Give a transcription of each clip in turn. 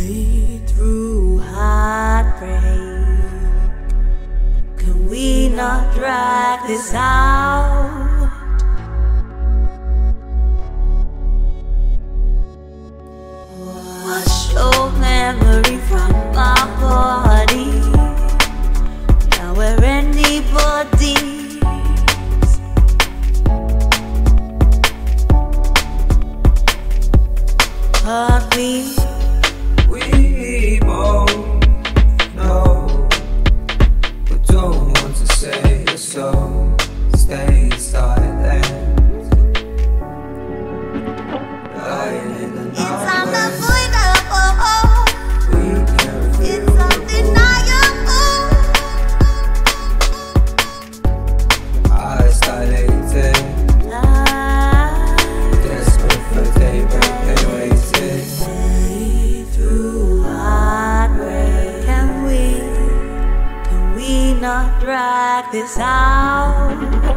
Way through heartbreak, can we not drag this out? Wash your memory from my body. Now we're anybody's. But we both know, but don't want to say it, so stay silent. Lying in the night, it's unavoidable. We can't feel It's undeniable. eyes dilated, desperate for daybreak, they waited. way through heartbreak, can we not drag this out?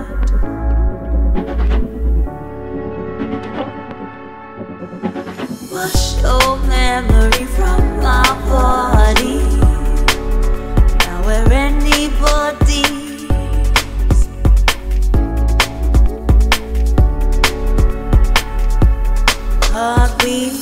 Wash your memory from my body. Now we're anybody's. But we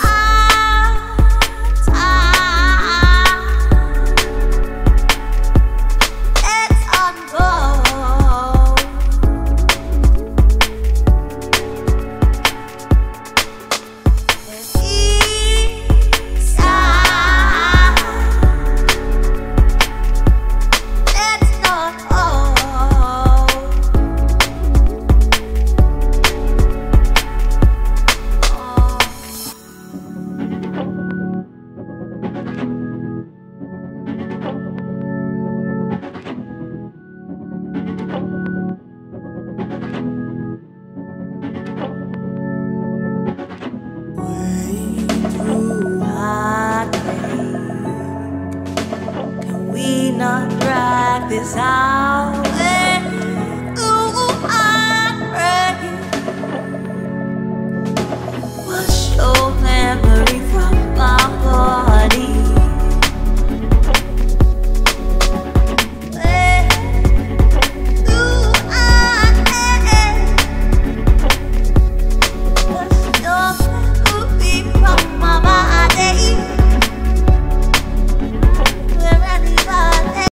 not drag this out.